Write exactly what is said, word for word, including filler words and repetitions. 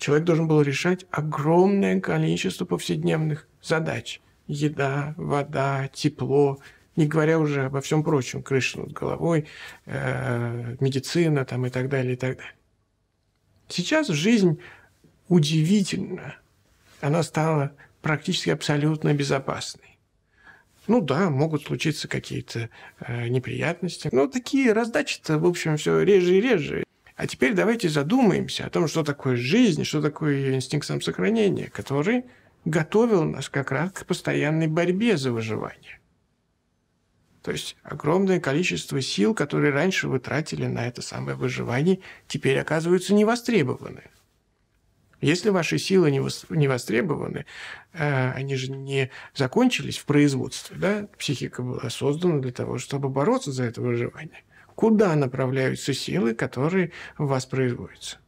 Человек должен был решать огромное количество повседневных задач. Еда, вода, тепло, не говоря уже обо всем прочем, крыша над головой, э, медицина там, и так далее, и так далее. Сейчас жизнь удивительна. Она стала практически абсолютно безопасной. Ну да, могут случиться какие-то э, неприятности, но такие раздачи-то, в общем, все реже и реже. А теперь давайте задумаемся о том, что такое жизнь, что такое ее инстинкт самосохранения, который готовил нас как раз к постоянной борьбе за выживание. То есть огромное количество сил, которые раньше вы тратили на это самое выживание, теперь оказываются невостребованы. Если ваши силы не востребованы, они же не закончились в производстве, да? Психика была создана для того, чтобы бороться за это выживание. Куда направляются силы, которые в вас производятся?